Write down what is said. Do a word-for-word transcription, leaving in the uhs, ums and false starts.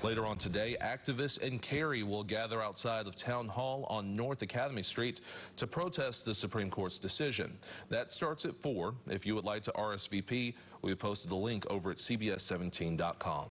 Later on today, activists in Cary will gather outside of Town Hall on North Academy Street to protest the Supreme Court's decision. That starts at four. If you would like to R S V P, we posted the link over at C B S seventeen dot com.